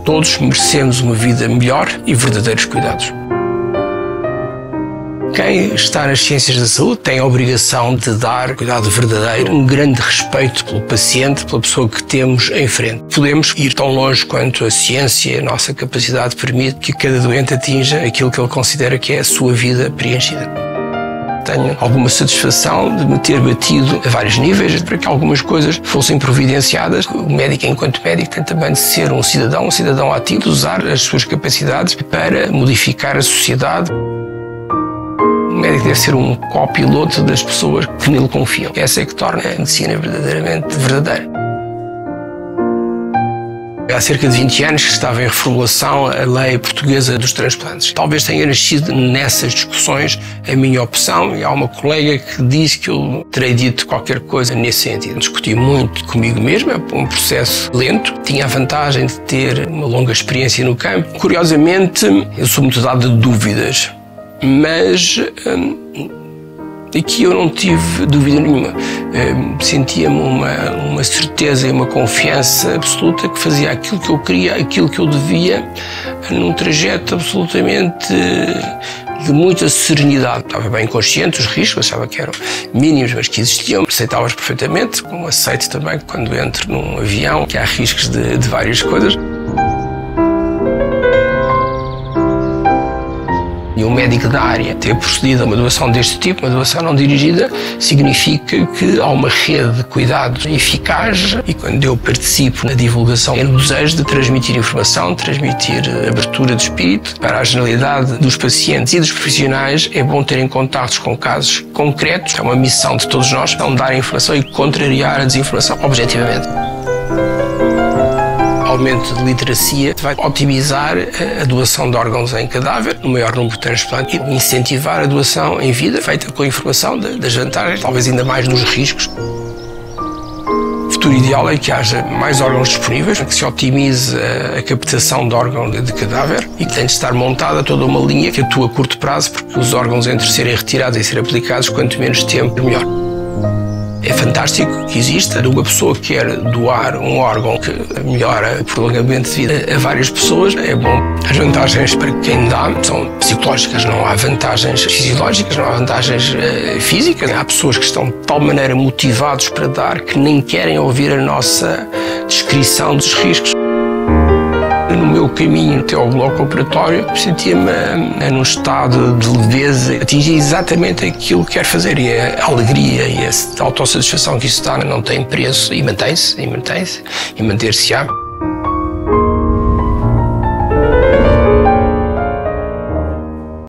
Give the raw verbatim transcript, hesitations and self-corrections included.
Todos merecemos uma vida melhor e verdadeiros cuidados. Quem está nas ciências da saúde tem a obrigação de dar cuidado verdadeiro, um grande respeito pelo paciente, pela pessoa que temos em frente. Podemos ir tão longe quanto a ciência e a nossa capacidade permite que cada doente atinja aquilo que ele considera que é a sua vida preenchida. Tenho alguma satisfação de me ter batido a vários níveis para que algumas coisas fossem providenciadas. O médico, enquanto médico, tem também de ser um cidadão, um cidadão ativo, de usar as suas capacidades para modificar a sociedade. O médico deve ser um copiloto das pessoas que nele confiam. Essa é que torna a medicina verdadeiramente verdadeira. Há cerca de vinte anos que estava em reformulação a lei portuguesa dos transplantes. Talvez tenha nascido nessas discussões a minha opção, e há uma colega que disse que eu terei dito qualquer coisa nesse sentido. Discuti muito comigo mesmo, é um processo lento. Tinha a vantagem de ter uma longa experiência no campo. Curiosamente, eu sou muito dado de dúvidas. Mas hum, aqui eu não tive dúvida nenhuma. Hum, sentia-me uma, uma certeza e uma confiança absoluta que fazia aquilo que eu queria, aquilo que eu devia, num trajeto absolutamente de muita serenidade. Estava bem consciente dos riscos, achava que eram mínimos, mas que existiam. Aceitava-os perfeitamente, como aceito também quando entro num avião, que há riscos de, de várias coisas. E um médico da área ter procedido a uma doação deste tipo, uma doação não dirigida, significa que há uma rede de cuidados eficaz, e quando eu participo na divulgação é no desejo de transmitir informação, de transmitir abertura de espírito para a generalidade dos pacientes e dos profissionais. É bom terem contactos com casos concretos. É uma missão de todos nós, não dar a informação e contrariar a desinformação objetivamente. O aumento de literacia vai otimizar a doação de órgãos em cadáver, no maior número de transplantes, e incentivar a doação em vida, feita com a informação das vantagens, talvez ainda mais dos riscos. O futuro ideal é que haja mais órgãos disponíveis, que se otimize a captação de órgão de cadáver e que tem de estar montada toda uma linha que atua a curto prazo, porque os órgãos, entre serem retirados e serem aplicados, quanto menos tempo, melhor. É fantástico que exista. Uma pessoa que quer doar um órgão que melhora o prolongamento de vida a várias pessoas. É bom. As vantagens para quem dá são psicológicas, não há vantagens fisiológicas, não há vantagens uh, físicas. Há pessoas que estão de tal maneira motivados para dar que nem querem ouvir a nossa descrição dos riscos. No meu caminho até ao bloco operatório, sentia-me num estado de leveza, atingi exatamente aquilo que quero fazer, e a alegria e a autossatisfação que isso dá não tem preço, e mantém-se, e mantém-se, e manter-se-á.